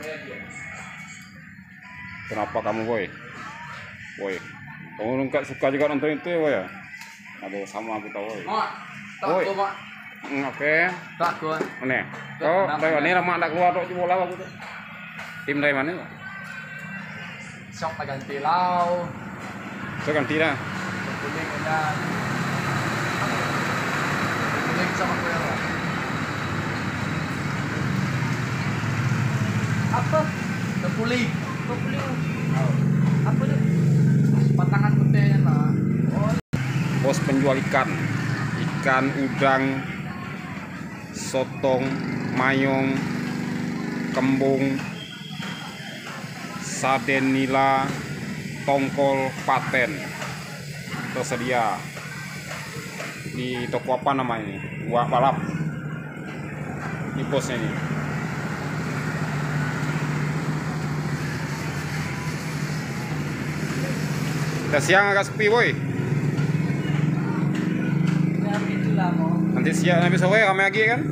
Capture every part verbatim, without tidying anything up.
Kenapa kamu, boy? Boy, kamu nggak suka juga nonton itu ya, boy ya? Aduh, sama aku tahu, boy. Boy, oke. Takut. Nih, kau dari ini lama tak keluar tuh bola aku tuh. Tim dari mana? Sok ganti lau. Saya ganti dah. Kuning udah. Kuning sama merah. Apa? Kepuling. Kepuling. Apa itu? Patangan putihnya lah. Oh. Bos penjual ikan, ikan udang, sotong, mayong, kembung, sarden nila, tongkol, paten tersedia di toko apa namanya ini? Wak Balap. Ini bosnya ini. Kita siang agak sepi, boy. Nanti siang, nanti sore ramai lagi kan?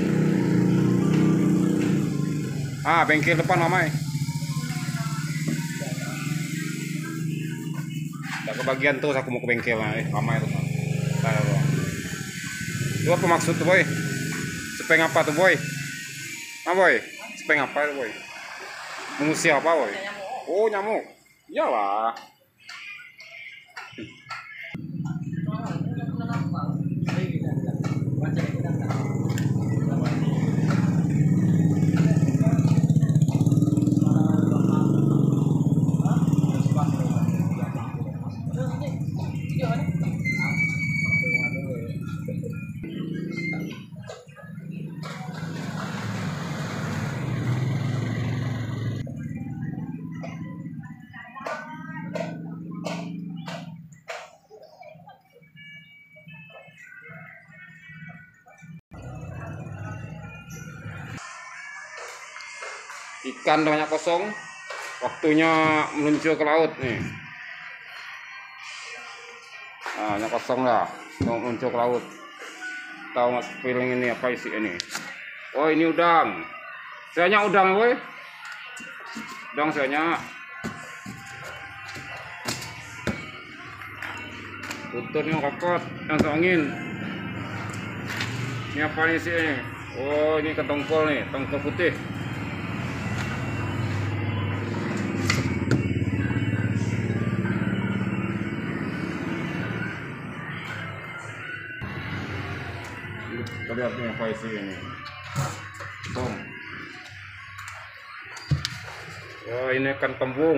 Ah, bengkel depan ramai. Tak kebagian terus aku mau ke bengkel, eh ramai tuh. Saya loh. Itu apa maksud tuh, boy? Sepeng apa tuh, boy? Ah, boy? Sepeng apa tuh, boy? Mengusir apa, boy? Oh, nyamuk. Iyalah. Ikan banyak kosong, waktunya meluncur ke laut nih. Nah, banyak kosong lah, mau meluncur ke laut. Tahu nggak feeling ini apa isi ini? Oh, ini udang. Saya udang, boy. Udang saya. Tutupnya kokot, yang angin. Ini apa nih sih ini? Oh, ini ikan tongkol nih, tongkol putih. Kita lihat nih apa isi ini. Bom. Oh, ini ikan kembung.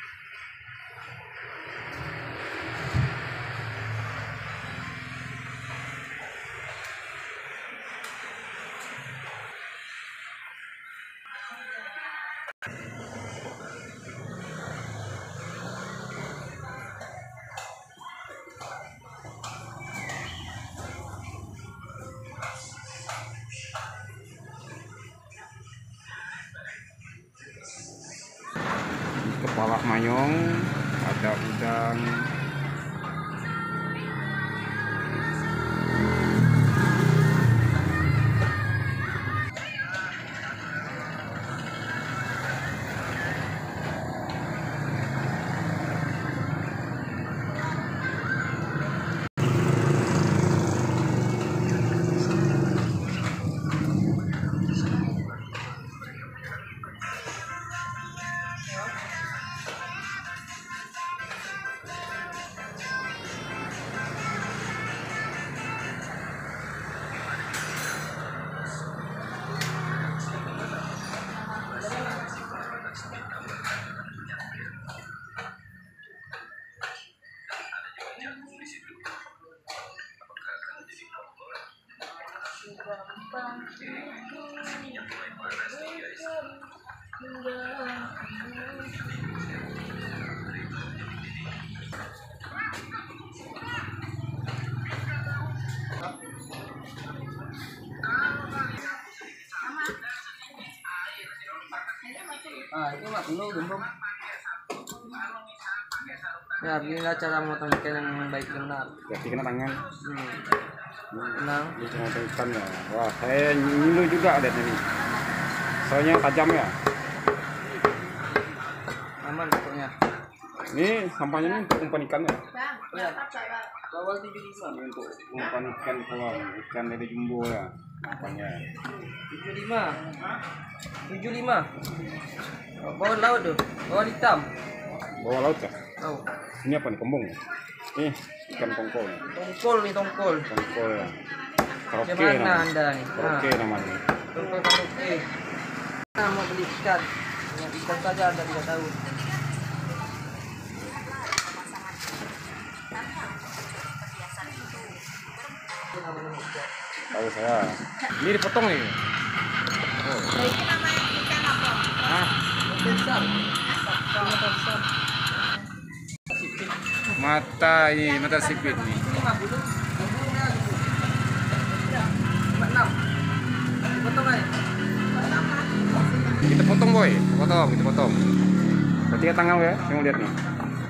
Kepala mayong, ada udang, Ah, itu mak dulu gembong. Ya, beginilah cara memotong ikan yang baik dan benar. berarti kena tangan. Hmm. Tenang. Ini cuma ikan ya. Wah, saya nyilu juga lihat ini. Soalnya tajam ya. Aman pokoknya. Ini sampahnya ini untuk umpan ikannya. Oh ya. Bawal tujuh puluh lima. Ini untuk umpan ikan kalau ikan dari jumbo ya. Sampahnya. tujuh puluh lima. tujuh puluh lima. Oh, bawal laut tuh. Bawal hitam. Bawah laut ya? Oh. Ini apa nih, kembung? Nih, ikan tongkol. Tongkol nih tongkol. Tongkol ya. Karaoke Gimana namanya. Anda nih? Karaoke Nah, namanya. tongkol karaoke. Nah, mau beli ikan. Ya, ikan saja Anda tidak tahu. Tahu saya. Ini dipotong nih. Oh. Hah? Besar. Sama besar. Mata ini, mata sipit nih. lima puluh. enam. Dipotong aja. Kita potong boy, kita potong, kita potong. Berarti ya tanggal ya, saya mau lihat nih.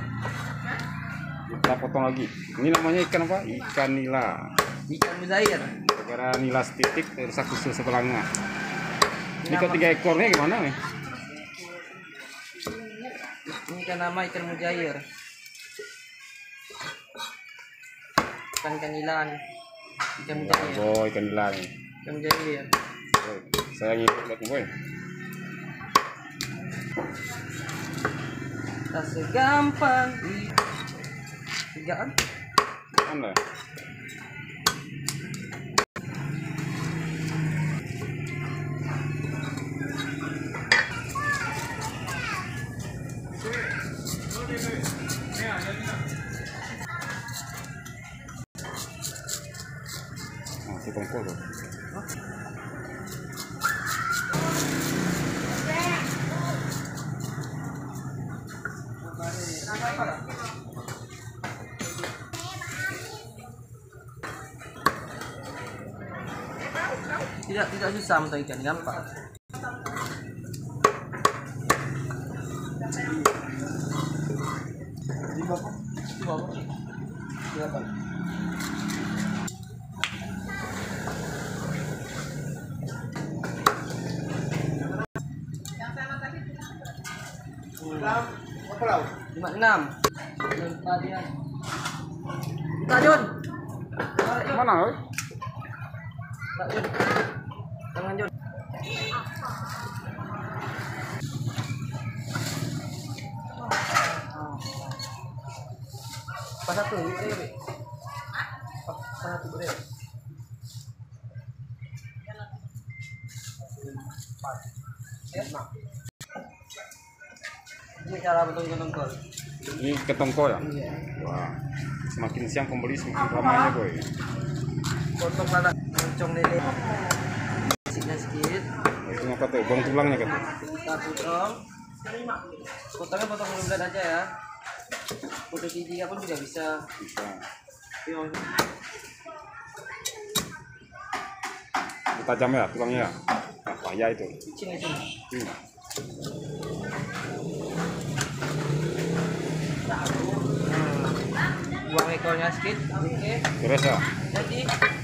Kita potong lagi. Ini namanya ikan apa? Ikan nila. Ikan mujair. Gara nila titik rusak khusus sebelahnya. Ini kalau tiga ekornya gimana nih? Ini kan nama ikan mujair. Ikan kanilan. Ikan mujair. Oh, ikan nila nih. Ikan mujair. Boy, saya ngikut lihat nih boy. Tak segampang i- tigaan. Mana? Nah, si tongkol tuh. Tidak tidak susah untuk ikan gampang. Lima enam. Tak Jun. Mana boy? Tak Jun. Tangan Jun. Pas satu, ini boleh. Pas satu boleh. Ini cara betul tongkol. Ini ikan tongkol ya? Wah, semakin siang pembeli semakin ramainya boy. Potong lada, moncong lele. Siknya sedikit. Nah, itu apa tuh? Buang tulangnya kan? Kita potong. Potongnya potong bulat aja ya. Potong tiga pun juga bisa. Bisa. Yang Itu tajam ya tulangnya ya? Nah, payah itu. licin licin. Hmm. Buang ekornya sedikit. Oke. Beres ya? Jadi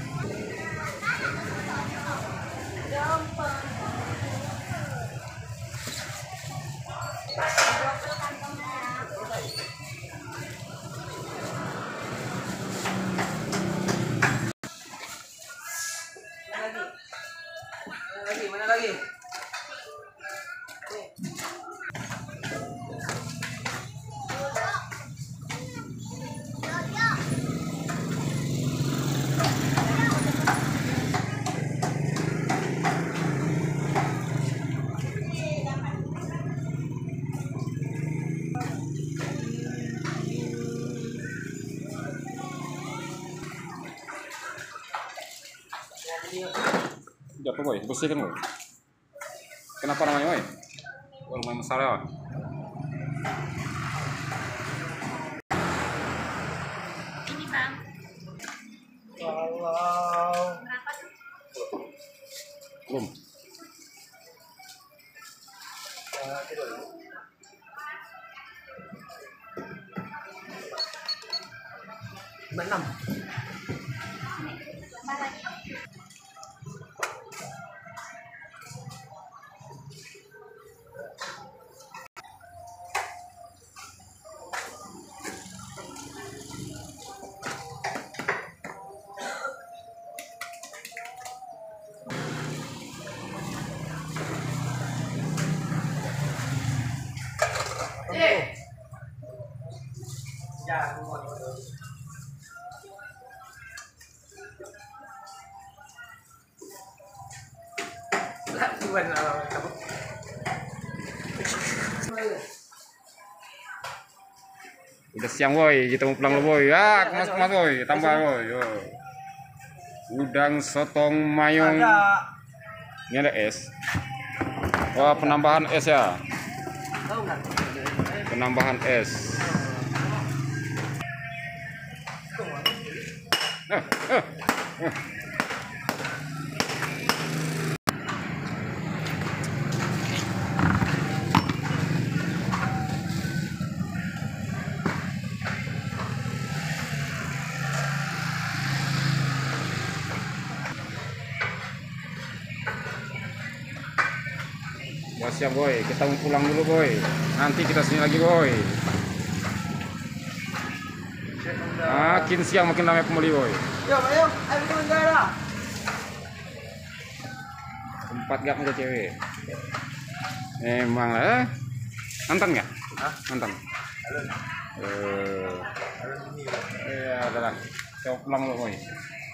mana lagi? Mana lagi? Nih. Jatuh boy, bersihkan boy. Kenapa namanya boy? Oh, lumayan masalah. Ini bang, Kalau berapa tuh? Belum. enam. Tambah lagi. Lah, cuman kamu. Udah siang boy, kita mau pulang lo boy. Ya, kemas kemas boy, tambah boy. Yo. Udang sotong mayong. Ini ada es. Wah, penambahan es ya. Tahu nggak? Penambahan es. Eh, eh, eh. Ya siap boy, kita mau pulang dulu boy. Nanti kita sini lagi boy. Makin siang makin ramai pembeli boy. Yo, ayo, ayo kita negara. Tempat gak ada cewek. Emang lah. Eh? Mantan nggak? Hah? Mantan. Eh, ya udah lah. Kita pulang dulu boy.